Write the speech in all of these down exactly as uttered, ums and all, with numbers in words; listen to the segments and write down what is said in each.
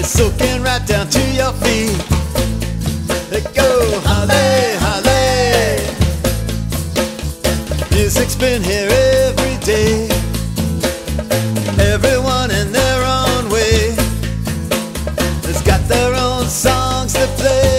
It's soaking right down to your feet. Let go, Holly, Holly. Music's been here every day. Everyone in their own way has got their own songs to play.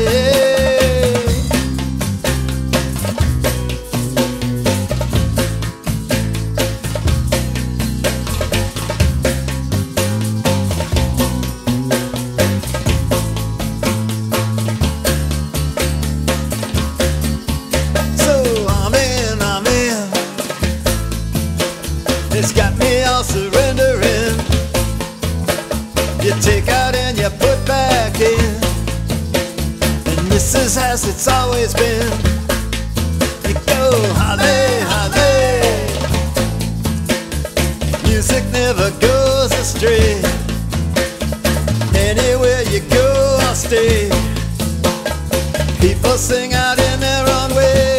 It's got me all surrendering. You take out and you put back in, and this is as it's always been. You go, Holly, Holly. Music never goes astray. Anywhere you go, I'll stay. People sing out in their own way.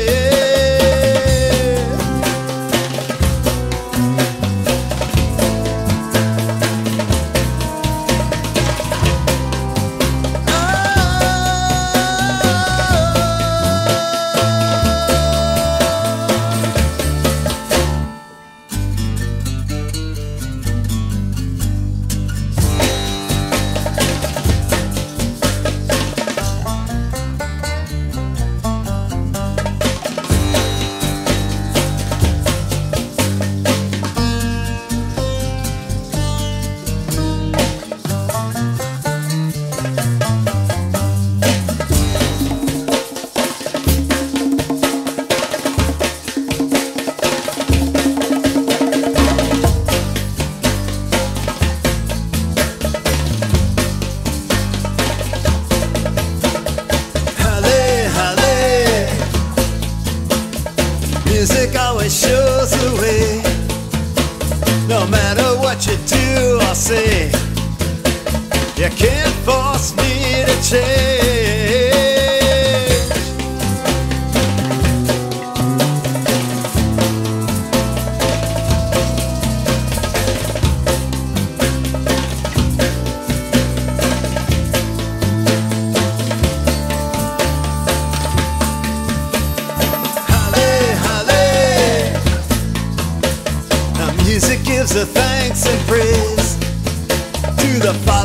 Music always shows the way. No matter what you do or say, you can't force me to change. Music gives a thanks and praise to the Father.